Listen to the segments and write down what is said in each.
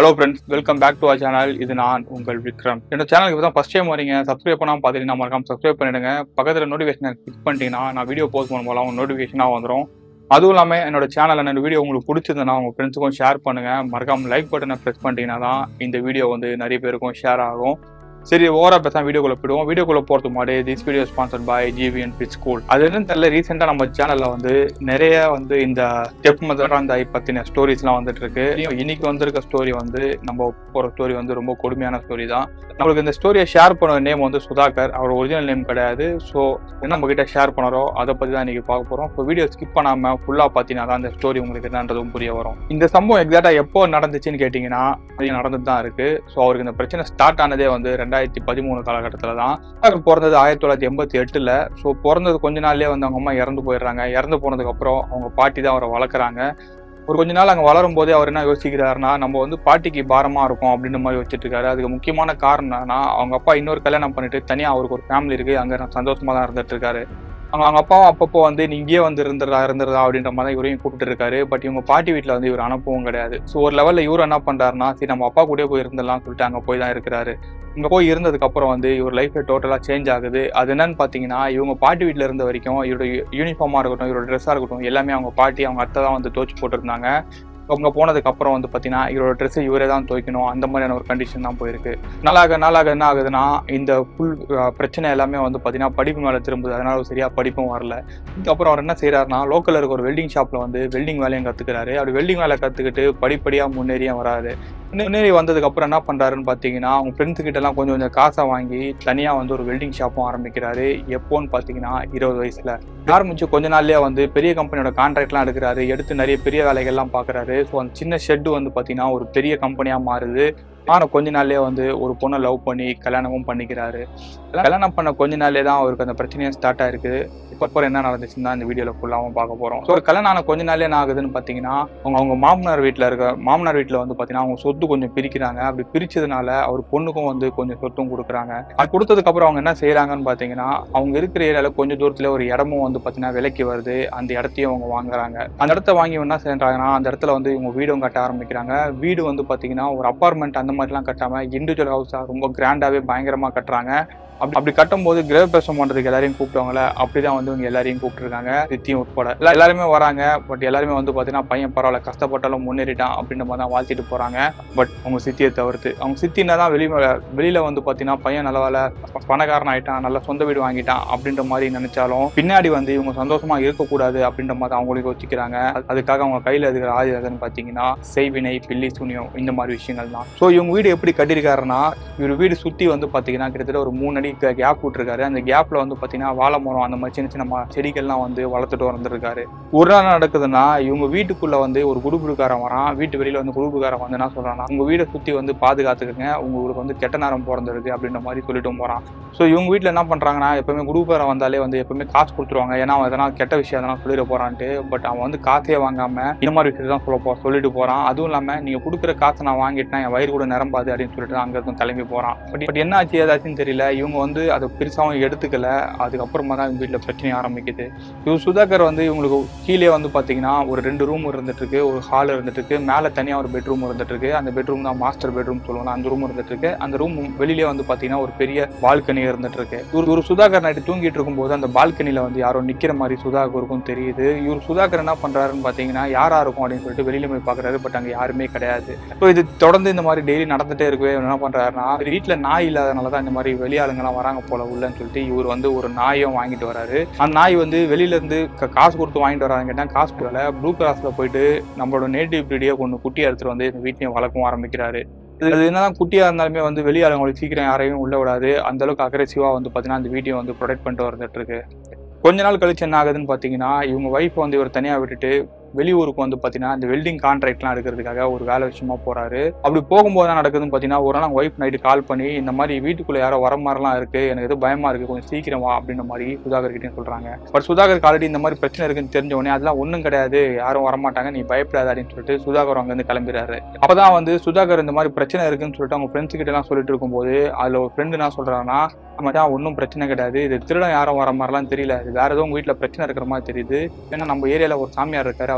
Hello friends, welcome back to our channel. இது நான் உங்கள் விக்ரம். என்னோட சேனலுக்கு இப்பதான் ஃபர்ஸ்ட் டைம் வரீங்க. சப்ஸ்கிரைப் பண்ணாம பாத்தீங்கன்னா மறக்காம சப்ஸ்கிரைப் பண்ணிடுங்க. பக்கத்துல நோட்டிஃபிகேஷன் கிளிக் பண்ணிட்டீங்கன்னா நான் வீடியோ போஸ்ட் பண்ணும்போது அவங்க நோட்டிஃபிகேஷனா வந்துரும். அதுவும் இல்லாம என்னோட சேனல்ல இந்த வீடியோ உங்களுக்கு பிடிச்சிருந்தா உங்க ஃப்ரெண்ட்ஸுக்கும் ஷேர் பண்ணுங்க. மறக்காம லைக் பட்டனை பிரஸ் பண்ணிட்டீங்கன்னா தான் இந்த வீடியோ வந்து நிறைய பேருக்கும் ஷேர் ஆகும். சரி, ஓவரா பேசாம வீடியோக்குள்ள போயிடுவோம். வீடியோக்குள்ள போறதுக்கு முன்னாடி திஸ் வீடியோ ஸ்பான்சர்ட் பை 𝙍𝙗𝙖𝙡. அது என்னன்னு தெரியல, ரீசெண்டா நம்ம சேனல்ல வந்து நிறைய வந்து இந்த ஸ்டெப் மெத்தட் அந்த பத்தின ஸ்டோரிஸ் எல்லாம் வந்துட்டு இருக்கு. இன்னைக்கு வந்திருக்க ஸ்டோரி வந்து நம்ம போற ஸ்டோரி வந்து ரொம்ப கொடுமையான ஸ்டோரி தான். நம்மளுக்கு இந்த ஸ்டோரியை ஷேர் பண்ண நேம் வந்து சுதாகர். அவர் ஒரிஜினல் நேம் கிடையாது. ஸோ என்ன நம்ம கிட்ட ஷேர் பண்ணறோம் அதை பத்தி தான் இன்னைக்கு பார்க்க போறோம். ஸோ வீடியோ ஸ்கிப் பண்ணாம ஃபுல்லா பாத்தீங்கன்னா தான் இந்த ஸ்டோரி உங்களுக்கு என்னன்றதும் புரிய வரும். இந்த சம்பவம் எக்ஸாக்டா எப்போ நடந்துச்சுன்னு கேட்டீங்கன்னா நடந்துட்டு தான் இருக்கு. ஸோ அவருக்கு இந்த பிரச்சனை ஸ்டார்ட் ஆனதே வந்து 2013 காலகட்டத்தில் தான். அவர் பிறந்தது 1988. ஸோ பிறந்தது கொஞ்ச நாள்லயே வந்து அவங்க அம்மா இறந்து போயிடுறாங்க. இறந்து போனதுக்கு அப்புறம் அவங்க பாட்டி தான் அவரை வளர்க்குறாங்க. ஒரு கொஞ்ச நாள் அங்கே வளரும் போதே அவர் என்ன யோசிக்கிறாருன்னா, நம்ம வந்து பாட்டிக்கு பாரமா இருக்கும் அப்படின்ற மாதிரி யோசிச்சுட்டு இருக்காரு. அதுக்கு முக்கியமான காரணம் என்னன்னா, அவங்க அப்பா இன்னொரு கல்யாணம் பண்ணிட்டு தனியா அவருக்கு ஒரு ஃபேமிலி இருக்கு, அங்கே சந்தோஷமா தான் இருந்துட்டு இருக்காரு. அவங்க அப்பாவும் அப்பப்போ வந்து நீ இங்கேயே வந்து இருந்துறதா அப்படின்ற மாதிரி தான் இவரையும் கூப்பிட்டு இருக்காரு. பட் இவங்க பாட்டி வீட்டில் வந்து இவர் அனுப்பவும் கிடையாது. ஸோ ஒரு லெவலில் இவர் என்ன பண்றாருன்னா, சரி நம்ம அப்பா கூட போய் இருந்துடலாம் சொல்லிட்டு அங்கே போய் தான் இருக்கிறாரு. இங்கே போய் இருந்ததுக்கு அப்புறம் வந்து இவர் லைஃபே டோட்டலாக சேஞ்ச் ஆகுது. அது என்னன்னு பார்த்தீங்கன்னா, இவங்க பாட்டி வீட்டில் இருந்த வரைக்கும் இவரோட யூனிஃபார்மாக இருக்கட்டும், இவரோட ட்ரெஸ்ஸாக இருக்கட்டும், எல்லாமே அவங்க பாட்டி அவங்க அத்தை தான் வந்து துவச்சி போட்டுருந்தாங்க. அவங்க போனதுக்கு அப்புறம் வந்து பார்த்தீங்கன்னா இவரோட ட்ரெஸ்ஸை இவரே தான் துவைக்கணும், அந்த மாதிரியான ஒரு கண்டிஷன் தான் போயிருக்கு. நாளாக என்ன ஆகுதுன்னா, இந்த ஃபுல் பிரச்சனை எல்லாமே வந்து பார்த்தீங்கன்னா படிப்பு மேலே திரும்புது. அதனால சரியா படிப்பும் வரல. இதுக்கப்புறம் அவர் என்ன செய்யறாருன்னா, லோக்கலில் இருக்க ஒரு வெல்டிங் ஷாப்ல வந்து வெல்டிங் வேலையும் கற்றுக்கிறாரு. அப்படி வெல்டிங் வேலை கற்றுக்கிட்டு படிப்படியாக முன்னேறியும் வராது. முன்னேறி வந்ததுக்கு அப்புறம் என்ன பண்றாருன்னு பார்த்தீங்கன்னா, அவங்க ஃப்ரெண்ட்ஸ் கிட்ட எல்லாம் கொஞ்சம் காசை வாங்கி தனியாக வந்து ஒரு வெல்டிங் ஷாப்பும் ஆரம்பிக்கிறாரு. எப்போன்னு பார்த்தீங்கன்னா 20 வயசுல ஆரம்பிச்சு கொஞ்ச நாள்லயே வந்து பெரிய கம்பெனியோட கான்ட்ராக்ட்லாம் எடுக்கிறாரு. எடுத்து நிறைய பெரிய வேலைகள்லாம் பார்க்குறாரு. ஸோ அந்த சின்ன ஷெட்டு வந்து பார்த்தீங்கன்னா ஒரு பெரிய கம்பெனியாக மாறுது. ஆனால் கொஞ்ச நாள்லயே வந்து ஒரு பொண்ணை லவ் பண்ணி கல்யாணமும் பண்ணிக்கிறாரு. கல்யாணம் பண்ண கொஞ்ச நாள்லயே தான் அவருக்கு அந்த பிரச்சனையும் ஸ்டார்ட் ஆயிருக்கு. அப்புறம் என்ன நடந்துச்சுன்னு தான் இந்த வீடியோல ஃபுல்லாகவும் பார்க்க போறோம். ஸோ கல்யாணம் ஆன கொஞ்ச நாள்லயே என்ன ஆகுதுன்னு பார்த்தீங்கன்னா, அவங்க மாமனார் வீட்டில் வந்து பார்த்தீங்கன்னா அவங்க சொத்து கொஞ்சம் பிரிக்கிறாங்க. அப்படி பிரிச்சதுனால அவர் பொண்ணுக்கும் வந்து கொஞ்சம் சொத்தும் கொடுக்குறாங்க. அது கொடுத்ததுக்கு அப்புறம் அவங்க என்ன செய்யறாங்கன்னு பார்த்தீங்கன்னா, அவங்க இருக்கிற ஏரியால கொஞ்சம் தூரத்துல ஒரு இடமும் வந்து பார்த்தீங்கன்னா விலைக்கு வருது. அந்த இடத்தையும் அவங்க வாங்குறாங்க. அந்த இடத்த வாங்கி என்ன செய்யறாங்கன்னா, அந்த இடத்துல வந்து இவங்க வீடும் கட்ட ஆரம்பிக்கிறாங்க. வீடு வந்து பார்த்தீங்கன்னா ஒரு அப்பார்ட்மெண்ட் அந்த மாதிரிலாம் கட்டாம இண்டிவிஜுவல் ஹவுஸா ரொம்ப கிராண்டாவே பயங்கரமா கட்டுறாங்க. அப்படி கட்டும்போது கிரகப்பிரவேசம் பண்றதுக்கு எல்லாரையும் கூப்பிட்டவங்கள அப்படிதான் வந்து இவங்க எல்லாரையும் கூப்பிட்டுருக்காங்க, சித்தியும் உட்பட. எல்லாருமே வராங்க. பட் எல்லாருமே வந்து பாத்தீங்கன்னா பையன் பரவாயில்ல, கஷ்டப்பட்டாலும் முன்னேறிட்டான் அப்படின்ற மாதிரி தான் வாழ்த்திட்டு போறாங்க. பட் அவங்க சித்தியை தவிர்த்து, அவங்க சித்தின்னா தான் வெளியில வந்து பாத்தீங்கன்னா பையன் நல்ல பணக்காரன் ஆயிட்டான், நல்ல சொந்த வீடு வாங்கிட்டான் அப்படின்ற மாதிரி நினைச்சாலும் பின்னாடி வந்து இவங்க சந்தோஷமா இருக்கக்கூடாது அப்படின்ற மாதிரி அவங்களுக்கு யோசிக்கிறாங்க. அதுக்காக அவங்க கையில இருக்கிற ஆயுதம் பாத்தீங்கன்னா செய்வினை, பில்லி, சூனியம், இந்த மாதிரி விஷயங்கள் தான். ஸோ இவங்க வீடு எப்படி கட்டிருக்காருன்னா, இவர் வீடு சுத்தி வந்து பாத்தீங்கன்னா கிட்டத்தட்ட ஒரு 3 அடி கேப் விட்டுருக்காரு. அந்த கேப்ல வந்து பாத்தீங்கன்னா வாழை மரம் அந்த மாதிரி சின்ன சின்ன செடிகள்லாம் வந்து வளர்த்துட்டு வந்துருக்காரு. ஒரு நாள் நடக்குதுன்னா, இவங்க வீட்டுக்குள்ள வந்து ஒரு குடுகுடுக்காரன் வரான். வீட்டு வெளியில வந்து குடுகுடுக்காரன் வந்து என்ன சொல்றான்னா, உங்க வீடை சுத்தி வந்து பாதுகாத்துக்கங்க, உங்களுக்கு வந்து கெட்ட நேரம் பிறந்திருக்கு அப்படின்ற மாதிரி சொல்லிட்டு போறான். ஸோ இவங்க வீட்டுல என்ன பண்றாங்கன்னா, எப்பவுமே குடுகுடுக்காரன் வந்தாலே வந்து எப்பவுமே காசு கொடுத்துருவாங்க. ஏன்னா அவன் எதனா கெட்ட விஷயம் எதனா சொல்லிட போறான்ட்டு. பட் அவன் வந்து காசே வாங்காம இந்த மாதிரி விஷயத்தான் சொல்லிட்டு போறான். அதுவும் இல்லாம நீங்க கொடுக்குற காசை நான் வாங்கிட்டேன், என் வயிறு கூட நிரம்பாது அப்படின்னு சொல்லிட்டு அங்க இருந்து கிளம்பி போறான். பட் என்ன ஆச்சு ஏதாச்சுன்னு தெரியல. இவங்க வந்து அதை பெருசாகவும் எடுத்துக்கல. அதுக்கப்புறமா தான் இவங்க வீட்டில் பிரச்சனை ஆரம்பிக்குது. இவர் சுதாகர் வந்து இவங்களுக்கு கீழே வந்து பார்த்தீங்கன்னா ஒரு 2 ரூம் இருந்துட்டு இருக்கு, ஒரு ஹால் இருந்துட்டு இருக்கு, மேலே தனியாக ஒரு பெட்ரூம் இருந்துட்டு இருக்கு. அந்த பெட்ரூம் தான் மாஸ்டர் பெட்ரூம் சொல்லுவாங்க. அந்த ரூம் இருந்துட்டு இருக்கு. அந்த ரூம் வெளியிலே வந்து பார்த்தீங்கன்னா ஒரு பெரிய பால்கனி இருந்துட்டு இருக்கு. ஒரு சுதாகர் நைட்டு தூங்கிட்டு இருக்கும்போது அந்த பால்கனியில வந்து யாரோ நிக்கிற மாதிரி சுதாகருக்கும் தெரியுது. இவர் சுதாகர் என்ன பண்றாருன்னு பார்த்தீங்கன்னா, யாரா இருக்கும் அப்படின்னு சொல்லிட்டு வெளியில போய் பாக்குறாரு. பட் அங்கே யாருமே கிடையாது. ஸோ இது தொடர்ந்து இந்த மாதிரி டெய்லி நடந்துட்டே இருக்கவே என்ன பண்றாருன்னா, வீட்டில் நாய் இல்லாதனால தான் இந்த மாதிரி வெளியாளுங்கெல்லாம் வராங்க போல உள்ளன்னு சொல்லிட்டு இவர் வந்து ஒரு நாயும் வாங்கிட்டு வராரு. அந்த நாய் வந்து வெளியில இருந்து காசு கொடுத்து வாங்கிட்டு வராங்க. கேட்டா காசு கொடுக்கல. ப்ளூ கிராஸ்ல போயிட்டு நம்மளோட நேட்டிவ் பிரீடியை கொண்டு குட்டியா எடுத்துட்டு வந்து இந்த வீட்டையும் வளர்க்கவும் ஆரம்பிக்கிறாரு. அது என்னதான் குட்டியா இருந்தாலுமே வந்து வெளியாளுங்களுக்கு சீக்கிரம் யாரையும் உள்ள விடாது. அந்த அளவுக்கு அக்ரெசிவா வந்து பாத்தீங்கன்னா அந்த வீடியோ வந்து ப்ரொடெக்ட் பண்ணிட்டு வந்துட்டு இருக்கு. கொஞ்ச நாள் கழிச்சு என்ன ஆகுதுன்னு பாத்தீங்கன்னா, இவங்க வைஃப் வந்து இவர் தனியா விட்டுட்டு வெளியூருக்கு வந்து பாத்தீங்கன்னா இந்த வெல்டிங் கான்ட்ராக்ட்லாம் எடுக்கிறதுக்காக ஒரு வேலை விஷயமா போறாரு. அப்படி போகும்போது தான் நடக்குதுன்னு பாத்தீங்கன்னா, ஒரு நாள் அவங்க ஒய்ஃப் நைட்டு கால் பண்ணி இந்த மாதிரி வீட்டுக்குள்ள யாரோ வர மாதிரிலாம் இருக்கு, எனக்கு எதுவும் பயமா இருக்கு, கொஞ்சம் சீக்கிரம் வா அப்படின்ற மாதிரி சுதாகர் கிட்டே சொல்றாங்க. பட் சுதாகர் ஆல்ரெடி இந்த மாதிரி பிரச்சனை இருக்குன்னு தெரிஞ்ச உடனே அதெல்லாம் ஒன்றும் கிடையாது, யாரும் வரமாட்டாங்க, நீ பயப்படாத அப்படின்னு சொல்லிட்டு சுதாகர் அங்க இருந்து கிளம்பிடுறாரு. அப்பதான் வந்து சுதாகர் இந்த மாதிரி பிரச்சனை இருக்குன்னு சொல்லிட்டு அவங்க ஃப்ரெண்ட்ஸ் கிட்ட எல்லாம் சொல்லிட்டு இருக்கும்போது அதுல ஒரு ஃப்ரெண்டு என்ன சொல்றாங்கன்னா, மச்சான் ஒன்றும் பிரச்சனை கிடையாது, இது திருடன் யாரும் வர மாதிரிலாம் தெரியல, இது வேற ஏதோ உங்க வீட்டுல பிரச்சனை இருக்கிற மாதிரி தெரியுது, ஏன்னா நம்ம ஏரியால ஒரு சாமியார் இருக்காரு, அவர்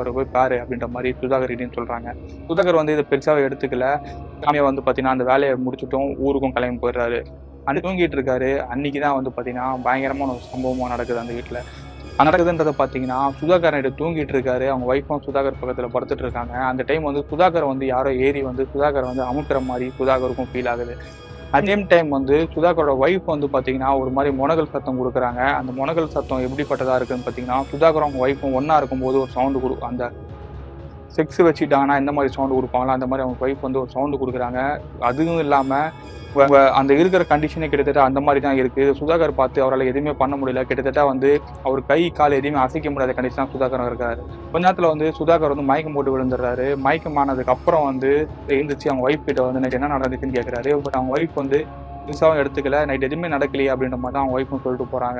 அவரை போய் பாரு அப்படின்ற மாதிரி சுதாகர் கிட்டேன்னு சொல்றாங்க. சுதாகர் வந்து இதை பெருசாக எடுத்துக்கல. சாமியார் வந்து பார்த்தீங்கன்னா அந்த வேலையை முடிச்சுட்டும் ஊருக்கும் கிளம்பி போயிடுறாரு. அன்னைக்கு தூங்கிட்டு இருக்காரு. அன்னைக்கு தான் வந்து பார்த்தீங்கன்னா பயங்கரமான ஒரு சம்பவமாக நடக்குது அந்த வீட்டில். நடக்குதுன்றதை பார்த்தீங்கன்னா சுதாகர் நைட்டு தூங்கிட்டு இருக்காரு. அவங்க ஒய்ஃபும் சுதாகர் பக்கத்தில் படுத்துட்டு இருக்காங்க. அந்த டைம் வந்து சுதாகர் வந்து யாரோ ஏறி வந்து சுதாகர் வந்து அமுக்கிற மாதிரி சுதாகருக்கும் ஃபீல் ஆகுது. அதே டைம் வந்து சுதாகரோட ஒய்ஃப் வந்து பார்த்தீங்கன்னா ஒரு மாதிரி முனகல் சத்தம் கொடுக்குறாங்க. அந்த முனகல் சத்தம் எப்படிப்பட்டதாக இருக்குன்னு பார்த்தீங்கன்னா சுதாகரும் அவங்க ஒய்ஃபும் ஒன்றா இருக்கும்போது ஒரு சவுண்டு அந்த செக்ஸ் வச்சுட்டாங்கன்னா எந்த மாதிரி சவுண்டு கொடுப்பாங்களோ அந்த மாதிரி அவங்க ஒய்ஃப் வந்து ஒரு சவுண்டு கொடுக்குறாங்க. அதுவும் இல்லாமல் அந்த இருக்கிற கண்டிஷனே கிட்டத்தட்ட அந்த மாதிரி தான் இருக்குது. சுதாகர் பார்த்து அவரால் எதுவுமே பண்ண முடியல. கிட்டத்தட்ட வந்து அவர் கை கால் எதுவுமே அசைக்க முடியாத கண்டிஷன் தான் சுதாகர் இருக்காரு. கொஞ்ச நேரத்தில் வந்து சுதாகர் வந்து மயக்கம் போட்டு விழுந்துடுறாரு. மயக்கம் ஆனதுக்கு அப்புறம் வந்து எழுந்திரிச்சு அவங்க ஒய்ஃப் கிட்ட வந்து நைட் என்ன நடந்துச்சுன்னு கேட்குறாரு. பட் அவங்க ஒய்ஃப் வந்து பெருசாகவும் எடுத்துக்கல. நைட் எதுவுமே நடக்கலையே அப்படின்ற மாதிரி தான் அவங்க ஒய்ஃபும் சொல்லிட்டு போகிறாங்க.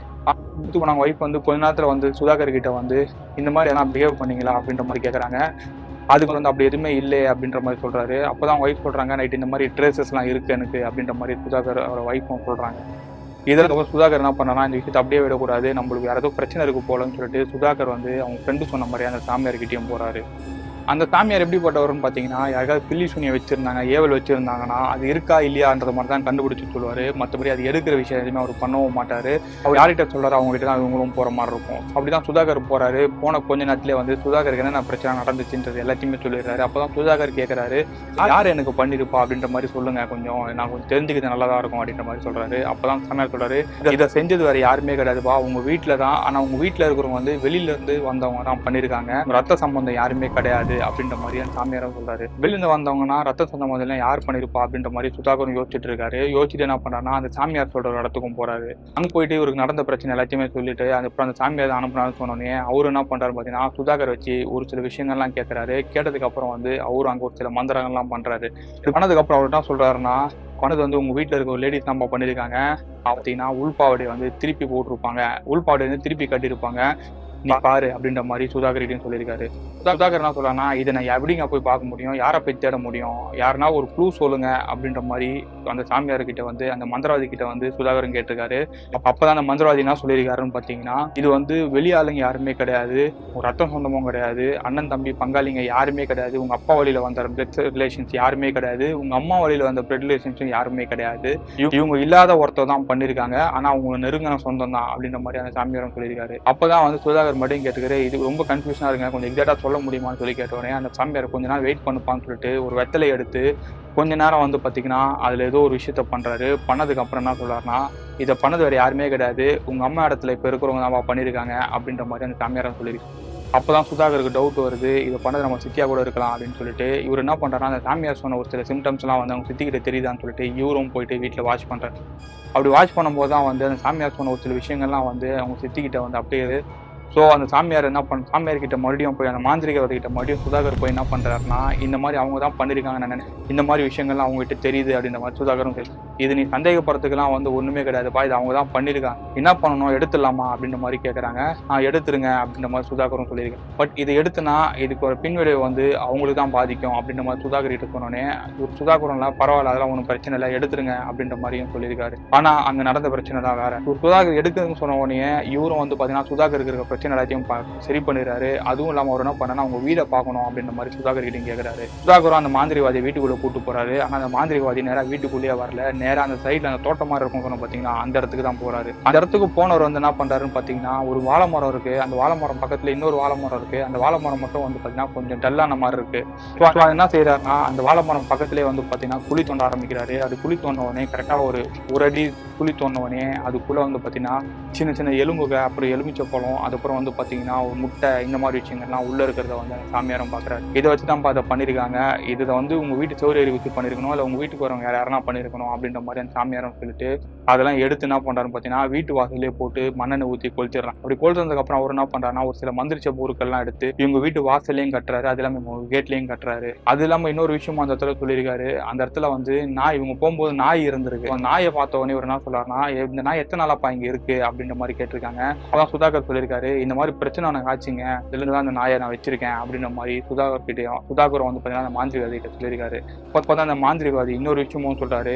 அவங்க ஒய்ஃப் வந்து கொஞ்ச நேரத்தில் வந்து சுதாகர் கிட்ட வந்து இந்த மாதிரி எதனா பிஹேவ் பண்ணீங்களா அப்படின்ற மாதிரி கேட்குறாங்க. அதுக்கு வந்து அப்படி எதுவுமே இல்லை அப்படின்ற மாதிரி சொல்றாரு. அப்போதான் ஒய்ஃப் சொல்றாங்க நைட் இந்த மாதிரி ட்ரேசஸ்லாம் இருக்கு எனக்கு அப்படின்ற மாதிரி சுதாகர் அவரோட ஒய்ஃபும் சொல்றாங்க. இதில் சுதாகர் என்ன பண்ணனா இந்த விஷயத்தை அப்படியே விடக்கூடாது, நம்மளுக்கு வேற ஏதோ பிரச்சனை இருக்கு போலன்னு சொல்லிட்டு சுதாகர் வந்து அவங்க ஃப்ரெண்டு சொன்ன மாதிரி அந்த சாமியார்கிட்டையும் போறாரு. அந்த சாமியார் எப்படிப்பட்டவர்னு பார்த்தீங்கன்னா யாருக்காவது பில்லி சூனியம் வச்சிருந்தாங்க, ஏவல் வச்சிருந்தாங்கன்னா அது இருக்கா இல்லையான்ற மாதிரி தான் கண்டுபிடிச்சு சொல்லுவார். மற்றபடி அது எடுக்கிற விஷயம் எதுவுமே அவர் பண்ணவும் மாட்டார். அவர் யார்கிட்ட சொல்கிறாரு அவங்ககிட்ட தான் இவங்களும் போகிற மாதிரி இருக்கும். அப்படிதான் சுதாகர் போகிறாரு. போன கொஞ்ச நேரத்திலே வந்து சுதாகருக்கு என்னென்ன பிரச்சனை நடந்துச்சுன்றது எல்லாத்தையுமே சொல்லிடுறாரு. அப்போ தான் சுதாகர் கேட்குறாரு, யார் எனக்கு பண்ணியிருப்பா அப்படின்ற மாதிரி சொல்லுங்கள், கொஞ்சம் நான் கொஞ்சம் தெரிஞ்சுக்கிது நல்லா தான் இருக்கும் அப்படின்ற மாதிரி சொல்கிறாரு. அப்போ தான் சாமியார் சொல்கிறாரு, இதை செஞ்சது வேறு யாருமே கிடையாதுப்பா, உங்கள் வீட்டில் தான். ஆனால் உங்கள் வீட்டில் இருக்கிறவங்க வந்து வெளியிலேருந்து வந்தவங்க தான் பண்ணியிருக்காங்க, ரத்த சம்பந்தம் யாருமே கிடையாது அப்படின்ற மாதிரி அந்த சாமியாரும் சொல்றாரு. வெளியிருந்து வந்தவங்கன்னா ரத்த சம்பந்தம் எல்லாம் யார் பண்ணிருப்பா அப்படின்ற மாதிரி சுதாகரும் யோசிச்சுட்டு இருக்காரு. யோசிச்சுட்டு என்ன பண்றாருன்னா அந்த சாமியார் சொல்ற இடத்துக்கும் போறாரு. அங்க போயிட்டு இவருக்கு நடந்த பிரச்சனை எல்லாத்தையுமே சொல்லிட்டு அதுக்கப்புறம் அந்த சாமியார் அனுப்புனான்னு சொன்னோடனே அவரு என்ன பண்றாரு பாத்தீங்கன்னா சுதாகர் வச்சு ஒரு சில விஷயங்கள்லாம் கேட்கறாரு. கேட்டதுக்கு அப்புறம் வந்து அவரு அங்க ஒரு சில மந்திரங்கள்லாம் பண்றாரு. இது பண்ணதுக்கு அப்புறம் அவர் என்ன சொல்றாருன்னா, பண்ணது வந்து உங்க வீட்டுல இருக்க ஒரு லேடிஸ் நம்ம பண்ணிருக்காங்க. பார்த்தீங்கன்னா உள்பாவடை வந்து திருப்பி போட்டிருப்பாங்க, உள்பாவடை வந்து திருப்பி கட்டியிருப்பாங்க, நீ பாரு அப்படின்ற மாதிரி சுதாகர்கிட்டையும் சொல்லியிருக்காரு. சுதாகர் என்ன சொல்றான்னா, இதை நான் எப்படிங்க போய் பார்க்க முடியும், யாரை போய் தேட முடியும், யாருன்னா ஒரு க்ளூ சொல்லுங்க அப்படின்ற மாதிரி அந்த சாமியார்கிட்ட வந்து அந்த மந்திரவாதி கிட்ட வந்து சுதாகரும் கேட்டிருக்காரு. அப்பதான் அந்த மந்திரவாதி என்ன சொல்லியிருக்காருன்னு பார்த்தீங்கன்னா, இது வந்து வெளியாளுங்க யாருமே கிடையாது, ஒரு ரத்தம் சொந்தமும் கிடையாது, அண்ணன் தம்பி பங்காளிங்க யாருமே கிடையாது, உங்க அப்பா வழியில வந்த பிளட் ரிலேஷன்ஸ் யாருமே கிடையாது, உங்க அம்மா வழியில வந்த பிளட் ரிலேஷன்ஸும் யாருமே கிடையாது, இவங்க இல்லாத ஒருத்தர் தான் பண்ணியிருக்காங்க, ஆனா அவங்க நெருங்கின சொந்தம் தான் அப்படின்ற மாதிரி அந்த சாமியாரும் சொல்லியிருக்காரு. அப்பதான் வந்து சுதாகர் மட்டும் கேட்டுக்கிற இது ரொம்ப கன்ஃபியூஷனா இருங்க, கொஞ்சம் எக்ஸாக்டா சொல்ல முடியுமான்னு சொல்லி கேட்டோடனே அந்த சாமியார் கொஞ்ச நேரம் வெயிட் பண்ணுப்பான்னு சொல்லிட்டு ஒரு வெத்தலை எடுத்து கொஞ்ச நேரம் வந்து பார்த்தீங்கன்னா அதில் ஏதோ ஒரு விஷயத்த பண்ணுறாரு. பண்ணதுக்கு அப்புறம் என்ன சொல்றாருன்னா, இதை பண்ணது வேறு யாருமே கிடையாது, உங்கள் அம்மா இடத்துல இப்போ இருக்கிறவங்க தான் பண்ணியிருக்காங்க அப்படின்ற மாதிரி அந்த சாமியாரும் சொல்லியிருக்கு. அப்போதான் சுதாகருக்கு டவுட் வருது, இதை பண்ணது நம்ம சித்தியா கூட இருக்கலாம் அப்படின்னு சொல்லிட்டு இவர் என்ன பண்ணுறாருன்னா அந்த சாமியார் சொன்ன ஒரு சில சிம்டம்ஸ்லாம் வந்து அவங்க சித்திக்கிட்ட தெரியுதான்னு சொல்லிட்டு இவரும் போயிட்டு வீட்டில் வாட்ச் பண்ணுறாரு. அப்படி வாட்ச் பண்ணும்போது தான் வந்து அந்த சாமியார் சொன்ன ஒரு சில விஷயங்கள்லாம் வந்து அவங்க சித்திக்கிட்ட வந்து அப்படியே. ஸோ அந்த சாமியார் என்ன சாமியார்கிட்ட மறுபடியும் போய் அந்த மாந்திரிகவாதிகிட்ட மறுபடியும் சுதாகர் போய் என்ன பண்ணுறாருன்னா, இந்த மாதிரி அவங்க தான் பண்ணியிருக்காங்க, நான் இந்த மாதிரி விஷயங்கள்லாம் அவங்ககிட்ட தெரியுது அப்படின்ற மாதிரி சுதாகரும் தெரியும். இது நீ சந்தேகப்படுறதுக்குலாம் வந்து ஒன்றுமே கிடையாதுப்பா, இது அவங்க தான் பண்ணியிருக்காங்க, என்ன பண்ணணும் எடுத்துடலாமா அப்படின்ற மாதிரி கேட்குறாங்க. எடுத்துருங்க அப்படின்ற மாதிரி சுதாகரும் சொல்லியிருக்கேன். பட் இது எடுத்துனா இதுக்கு ஒரு பின்விளைவு வந்து அவங்களுக்கு தான் பாதிக்கும் அப்படின்ற மாதிரி சுதாகர் கிட்ட சொன்னோடனே ஒரு சுதாகரம்லாம் பரவாயில்ல, அதெல்லாம் ஒன்றும் பிரச்சனை இல்லை, எடுத்துருங்க அப்படின்ற மாதிரியும் சொல்லியிருக்காரு. ஆனால் அங்கே நடந்த பிரச்சனை தான் வேற. சுதாகர் எடுக்குதுன்னு சொன்ன உடனே இவரும் வந்து பார்த்தீங்கன்னா சுதாகருக்கு இருக்க பிரச்சனை எல்லாத்தையும் சரி பண்ணிடுறாரு. அதுவும் இல்லாமல் அவர் என்ன பண்ணா அவங்க வீடை பார்க்கணும் அப்படின்ற மாதிரி சுதாகர் கிட்ட கேட்கிறாரு. சுதாகரும் அந்த மாந்திரிவாதி வீட்டுக்குள்ள கூட்டு போறாரு. ஆனால் அந்த மாந்திரிவாதி நேராக வீட்டுக்குள்ளேயே வரல, நேராக அந்த சைட்ல அந்த தோட்டம் மாதிரி இருக்கும் சொன்ன பார்த்தீங்கன்னா அந்த இடத்துக்கு தான் போறாரு. அந்த இடத்துக்கு போனவர் வந்து என்ன பண்றாருன்னு பார்த்தீங்கன்னா ஒரு வாழை மரம் இருக்கு, அந்த வாழை மரம் பக்கத்துல இன்னொரு வாழை மரம் இருக்கு, அந்த வாழை மரம் மட்டும் வந்து பார்த்தீங்கன்னா கொஞ்சம் டல்லான மாதிரி இருக்கு. என்ன செய்யறாருன்னா அந்த வாழை மரம் பக்கத்திலே வந்து பார்த்தீங்கன்னா குழி தோண்ட ஆரம்பிக்கிறாரு. அது குழி தோண்ட உடனே கரெக்டாக ஒரு அடி குழி தோண்ட உடனே அதுக்குள்ள வந்து பார்த்தீங்கன்னா சின்ன சின்ன எலும்புகள், அப்புறம் எலுமிச்சை பழம், அதுக்கப்புறம் வந்து பார்த்தீங்கன்னா ஒரு முட்டை, இந்த மாதிரி விஷயங்கள்லாம் உள்ள இருக்கிறத வந்து சாமியாரும் பார்க்குறாரு. இதை வச்சு தான் அதை பண்ணியிருக்காங்க, இதை வந்து உங்க வீட்டு சௌரியரி வச்சு பண்ணியிருக்கணும், இல்லை உங்க வீட்டுக்கு வரவங்க யாரா பண்ணியிருக்கணும் அப்படின்ற மாதிரி அந்த சாமியாரும் சொல்லிட்டு அதெல்லாம் எடுத்து என்ன பண்றாருன்னு பார்த்தீங்கன்னா வீட்டு வாசலே போட்டு மண்ணெண்ணெய் ஊற்றி கொளுத்திடுறான். அப்படி கொளுத்துறதுக்கு அப்புறம் அவர் என்ன பண்றாருன்னா ஒரு சில மந்திரிச்ச பொருட்கள்லாம் எடுத்து இவங்க வீட்டு வாசலையும் கட்டுறாரு, அது இல்லாமல் கேட்லையும் கட்டுறாரு. அது இல்லாமல் இன்னொரு விஷயமும் அந்த இடத்துல சொல்லியிருக்காரு. அந்த இடத்துல வந்து நாய், இவங்க போகும்போது நாய் இருந்திருக்கு. நாயை பார்த்த உடனே இவர் என்ன சொல்றாருன்னா, இந்த நாய் எத்தனை நாளாப்பா இங்க இருக்கு அப்படின்ற மாதிரி கேட்டிருக்காங்க. அதான் சுதாகர் சொல்லியிருக்காரு, இந்த மாதிரி பிரச்சனை எனக்கு ஆச்சுங்க, இதுலதான் அந்த நாயை நான் வச்சிருக்கேன் அப்படின்ற மாதிரி சுதாகரும் வந்து பார்த்தீங்கன்னா அந்த மாந்திரிவாதி கிட்ட சொல்லியிருக்காரு. அப்பதான் அந்த மாந்திரிவாதி இன்னொரு விஷயமும் சொல்றாரு, இந்த நாய்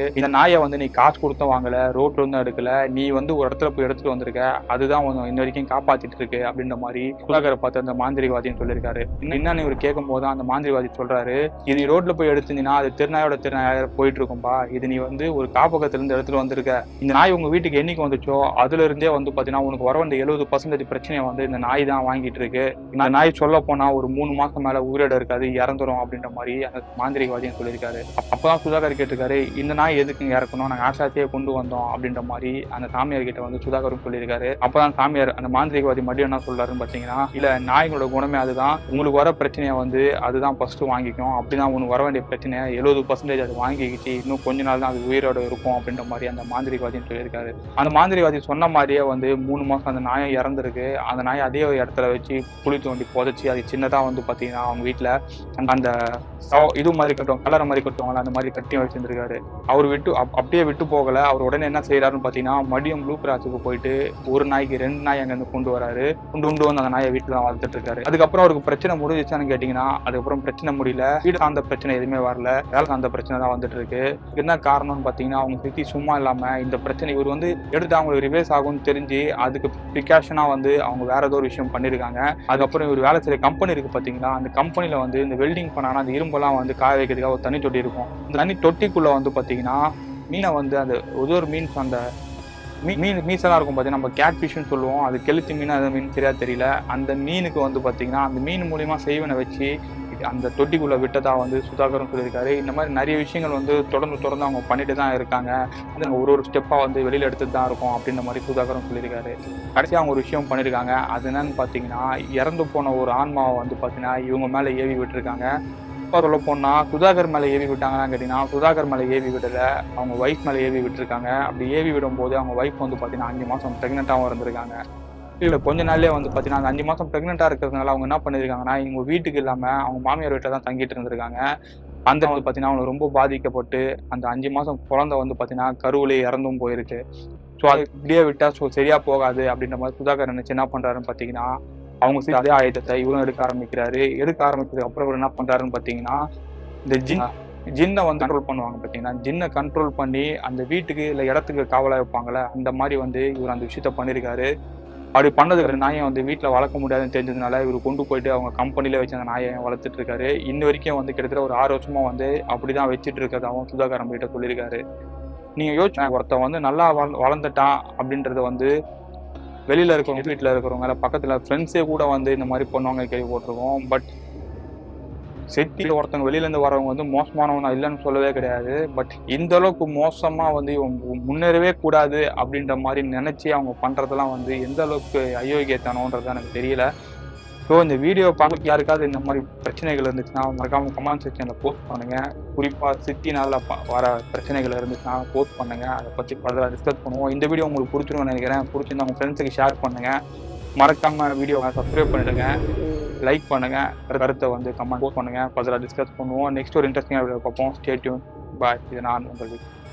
நாயை வந்து நீ காசு கொடுத்து வாங்கல, ரோட்ல இருந்து எடுக்கல, நீ வந்து ஒரு இடத்துல போய் எடுத்துட்டு வந்திருக்க, அதுதான் வந்து இன்ன வரைக்கும் காப்பாத்திட்டு இருக்கு அப்படின்ற மாதிரி சுதாகரை பார்த்து அந்த மாந்திரிகவாதின்னு சொல்லியிருக்காரு. என்னன்னு இவர் கேட்கும் போது அந்த மாந்திரிகவாதி சொல்றாரு, இது ரோட்ல போய் எடுத்தீங்கன்னா அது திருநாயோட திருநாய போயிட்டு இருக்கும்பா, இது நீ வந்து ஒரு காப்பகத்துல இருந்து எடுத்துட்டு வந்திருக்க. இந்த நாய் உங்க வீட்டுக்கு என்னைக்கு வந்துச்சோ அதுல இருந்தே வந்து பாத்தீங்கன்னா உனக்கு வர வேண்டிய 70% பிரச்சனையை வந்து இந்த நாய் தான் வாங்கிட்டு இருக்கு. இந்த நாய் சொல்ல போனா ஒரு 3 மாசம் மேல உயிரோட இருக்காது, இறந்துரும் அப்படின்ற மாதிரி அந்த மாந்திரிகவாதின்னு சொல்லியிருக்காரு. அப்பதான் சுதாகர் கேட்டிருக்காரு, இந்த நாய் எதுக்கு இறக்கணும், நாங்க ஆசாத்தியே கொண்டு வந்தோம் அப்படின்ற மாதிரி அந்த சாமியார் கிட்ட வந்து சுதாகரும் சொல்லியிருக்காரு. அப்பதான் சாமியார் அந்த மாந்திரிகவாதி மறுபடியும் என்ன சொல்றாருன்னு பாத்தீங்கன்னா, இல்ல நாய்களோட குணமே அதுதான், உங்களுக்கு வர பிரச்சனையை வந்து அதுதான் ஃபர்ஸ்ட் வாங்கிக்கும், அப்படிதான் உனக்கு வர வேண்டிய பிரச்சனையை 70% அது வாங்கிக்கிட்டு இன்னும் கொஞ்ச நாள் தான் அது உயிரோட இருக்கும் அப்படின்ற மாதிரி அந்த மாந்திரிகவாதின்னு சொல்லியிருக்காரு. அந்த மாந்திரிகவாதி சொன்ன மாதிரியே வந்து 3 மாசம் அந்த நாயை இறந்துருக்கு. அந்த நாயை அதே இடத்துல வச்சு குழி தோண்டி புதைச்சி அது சின்னதா வந்து பாத்தீங்கன்னா அவங்க வீட்டுல அந்த இது மாதிரி கட்டுவாங்க, கலரை மாதிரி கட்டுவாங்களா, அந்த மாதிரி கட்டி வச்சிருந்திருக்காரு. அவர் அப்படியே விட்டு போகல. அவர் உடனே என்ன செய்யறாருன்னு பாத்தீங்கன்னா, மதியம் ப்ளூ கிராஸுக்கு போயிட்டு ஒரு நாய்க்கு 2 நாய் அங்க இருந்து கொண்டு வராரு. கொண்டு வந்து அந்த நாயை வீட்டுல தான் வளர்த்துட்டு இருக்காரு. அதுக்கப்புறம் அவருக்கு பிரச்சனை முடிஞ்சிச்சான்னு கேட்டீங்கன்னா, அதுக்கப்புறம் பிரச்சனை முடியல. வீடு சார்ந்த பிரச்சனை எதுவுமே வரல, வேலை சார்ந்த பிரச்சனை தான் வந்துட்டு இருக்கு. என்ன காரணம்னு பாத்தீங்கன்னா, அவங்க சித்தி சும்மா இல்லாம இந்த பிரச்சனை இவர் வந்து எடுத்து அவங்களுக்கு ரிவேஸ் ஆகும்னு தெரிஞ்சு அதுக்கு ப்ரிகாஷனா வந்து அவங்க வேற ஏதோ ஒரு விஷயம் பண்ணிருக்காங்க. அதுக்கப்புறம் இவர் வேலை செய்யற கம்பெனி இருக்கு பாத்தீங்களா, அந்த கம்பெனில வந்து இந்த வெல்டிங் பண்ணாங்கன்னா அந்த இரும்பெல்லாம் வந்து காய வைக்கிறதுக்காக ஒரு தண்ணி தொட்டி இருக்கும். இந்த தண்ணி தொட்டிக்குள்ள வந்து பாத்தீங்கன்னா மீனை வந்து அந்த ஒரு மீன்ஸ் அந்த மீசெல்லாம் இருக்கும் பாத்தீங்கன்னா, நம்ம கேட் ஃபிஷ்னு சொல்லுவோம், அது கெளுத்தி மீன் அது மீன் சரியா தெரியல. அந்த மீனுக்கு வந்து பாத்தீங்கன்னா அந்த மீன் மூலியமா செய்வனை வச்சு அந்த தொட்டிக்குள்ள விட்டதா வந்து சுதாகரும் சொல்லியிருக்காரு. இந்த மாதிரி நிறைய விஷயங்கள் வந்து தொடர்ந்து அவங்க பண்ணிட்டு தான் இருக்காங்க. ஒரு ஸ்டெப்பா வந்து வெளியில எடுத்துட்டு தான் இருக்கும் அப்படின்ற மாதிரி சுதாகரும் சொல்லியிருக்காரு. கடைசியா அவங்க ஒரு விஷயம் பண்ணிருக்காங்க. அது என்னன்னு பாத்தீங்கன்னா, இறந்து போன ஒரு ஆன்மாவை வந்து பாத்தீங்கன்னா இவங்க மேல ஏவி விட்டுருக்காங்க. சொல்ல போனா சுதாகர் மேல ஏவி விட்டாங்கன்னு கேட்டீங்கன்னா, சுதாகர் மேல ஏவி விடல, அவங்க ஒய்ஃப் மேல ஏவி விட்டுருக்காங்க. அப்படி ஏவி விடும் போது அவங்க ஒய்ஃப் வந்து பாத்தீங்கன்னா 5 மாசம் பிரெக்னென்ட்டாவும் இருந்திருக்காங்க. இல்ல கொஞ்ச நாள்லயே வந்து பாத்தீங்கன்னா அந்த 5 மாசம் பிரெக்னென்ட்டா இருக்கிறதுனால அவங்க என்ன பண்ணிருக்காங்கன்னா, இவங்க வீட்டுக்கு இல்லாம அவங்க மாமியார் வீட்டுல தான் தங்கிட்டு இருந்திருக்காங்க. அந்த வந்து பாத்தீங்கன்னா அவங்க ரொம்ப பாதிக்கப்பட்டு அந்த 5 மாசம் குழந்தை வந்து பாத்தீங்கன்னா கருவிலே இறந்தும் போயிருக்கு. ஸோ அது இப்படியே விட்டா சரியா போகாது அப்படின்ற மாதிரி சுதாகர் நினைச்சு என்ன பண்றாருன்னு பாத்தீங்கன்னா, அவங்க அதே ஆயுதத்தை இவரும் எடுக்க ஆரம்பிக்கிறாரு. எடுக்க ஆரம்பிச்சதுக்கு அப்புறம் இவர் என்ன பண்றாருன்னு பாத்தீங்கன்னா, இந்த ஜின்னை வந்து கண்ட்ரோல் பண்ணுவாங்க பாத்தீங்கன்னா, ஜின்னை கண்ட்ரோல் பண்ணி அந்த வீட்டுக்கு இல்ல இடத்துக்கு காவலா வைப்பாங்கல்ல, அந்த மாதிரி வந்து இவர் அந்த விஷயத்த பண்ணிருக்காரு. அப்படி பண்ணதுக்கு நாயை வந்து வீட்டுல வளர்க்க முடியாதுன்னு தெரிஞ்சதுனால இவர் கொண்டு போயிட்டு அவங்க கம்பெனில வச்சு அந்த நாயை வளர்த்துட்டு இருக்காரு. இன்ன வரைக்கும் வந்து கிட்டத்தட்ட ஒரு 6 வருஷமா வந்து அப்படிதான் வச்சுட்டு இருக்கிறதாவும் சுதாகர் நம்ம கிட்ட சொல்லியிருக்காரு. நீங்க யோசிச்சு ஒருத்தன் வந்து நல்லா வளர்ந்துட்டான் அப்படின்றத வந்து வெளியில இருக்கிறவங்க, வீட்டுல இருக்கிறவங்க, இல்ல பக்கத்துல ஃப்ரெண்ட்ஸே கூட வந்து இந்த மாதிரி பண்ணுவாங்க கேள்விப்பட்டிருக்கோம். பட் சிட்டியில ஒருத்தவங்க வெளியில இருந்து வரவங்க வந்து மோசமானவனா இல்லைன்னு சொல்லவே கிடையாது. பட் இந்த அளவுக்கு மோசமா வந்து இவங்க முன்னேறவே கூடாது அப்படின்ற மாதிரி நினைச்சு அவங்க பண்றதெல்லாம் வந்து எந்த அளவுக்கு அயோக்கியத்தனம்ன்றது எனக்கு தெரியல. ஸோ இந்த வீடியோ பார்க்க யாருக்காவது இந்த மாதிரி பிரச்சனைகள் இருந்துச்சுன்னா மறக்காம கமெண்ட் செக்ஷன்ல போஸ்ட் பண்ணுங்க. குறிப்பா சிட்டினால வர பிரச்சனைகள் இருந்துச்சுன்னா போஸ்ட் பண்ணுங்க. அதை பத்தி ஃபர்தரா டிஸ்கஸ் பண்ணுவோம். இந்த வீடியோ உங்களுக்கு பிடிச்சிருக்கும்னு நினைக்கிறேன். பிடிச்சிருந்தா உங்க ஃப்ரெண்ட்ஸுக்கு ஷேர் பண்ணுங்க. மறக்காம வீடியோவை சப்ஸ்கிரைப் பண்ணிடுங்க, லைக் பண்ணுங்க, கருத்தை வந்து கமெண்ட் போஸ்ட் பண்ணுங்க. ஃபர்தரா டிஸ்கஸ் பண்ணுவோம். நெக்ஸ்ட் ஒரு இன்ட்ரெஸ்டிங்கான வீடியோ பார்ப்போம். Stay tune. பாய். இது நான் உங்களுக்கு